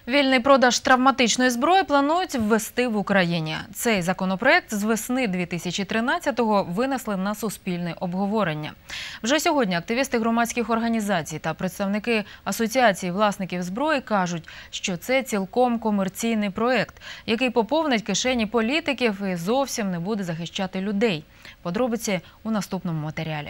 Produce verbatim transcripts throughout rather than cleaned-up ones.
Вільний продаж травматичної зброї планують ввести в Україні. Цей законопроект з весни дві тисячі тринадцятого винесли на суспільне обговорення. Вже сьогодні активісти громадських організацій та представники Асоціації власників зброї кажуть, що це цілком комерційний проект, який поповнить кишені політиків і зовсім не буде захищати людей. Подробиці у наступному матеріалі.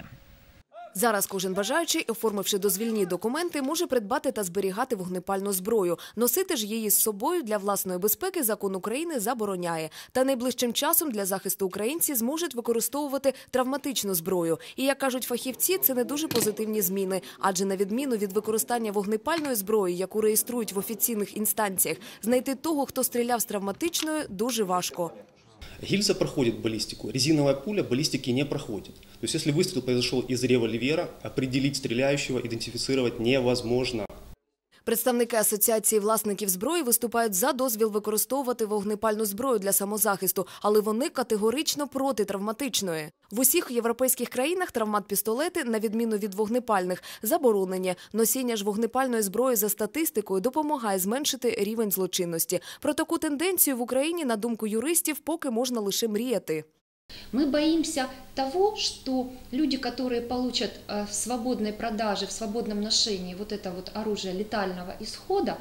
Зараз кожен бажаючий, оформивши дозвільні документи, може придбати та зберігати вогнепальну зброю. Носити ж її з собою для власної безпеки закон України забороняє. Та найближчим часом для захисту українці зможуть використовувати травматичну зброю. І, як кажуть фахівці, це не дуже позитивні зміни. Адже на відміну від використання вогнепальної зброї, яку реєструють в офіційних інстанціях, знайти того, хто стріляв з травматичною, дуже важко. Гильза проходит баллистику, резиновая пуля баллистики не проходит. То есть, если выстрел произошел из револьвера, определить стреляющего, идентифицировать невозможно. Представники Асоціації власників зброї виступають за дозвіл використовувати вогнепальну зброю для самозахисту, але вони категорично проти травматичної. В усіх європейських країнах травмат-пістолети, на відміну від вогнепальних, заборонені. Носіння ж вогнепальної зброї за статистикою допомагає зменшити рівень злочинності. Про таку тенденцію в Україні, на думку юристів, поки можна лише мріяти. Мы боимся того, что люди, которые получат в свободной продаже, в свободном ношении вот это вот оружие летального исхода,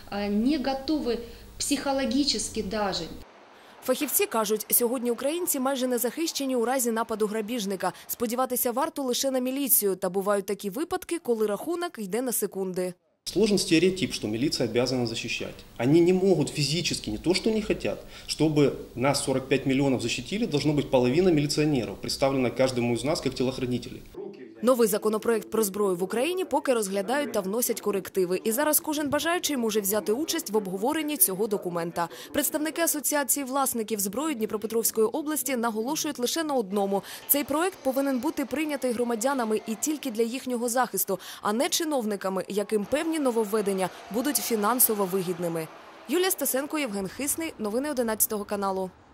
не готовы психологически даже. Фахівці кажуть, сьогодні українці майже не захищені у разі нападу грабіжника. Сподіватися варто лише на міліцію, та бувають такі випадки, коли рахунок йде на секунди. Сложен стереотип, что милиция обязана защищать. Они не могут физически, не то что не хотят, чтобы нас сорок пять миллионов защитили, должно быть половина милиционеров, представлена каждому из нас как телохранителей. Новий законопроект про зброю в Україні поки розглядають та вносять корективи. І зараз кожен бажаючий може взяти участь в обговоренні цього документа. Представники Асоціації власників зброї Дніпропетровської області наголошують лише на одному. Цей проект повинен бути прийнятий громадянами і тільки для їхнього захисту, а не чиновниками, яким певні нововведення будуть фінансово вигідними. Юлія Стасенко, Євген Хисний. Новини одинадцятого каналу.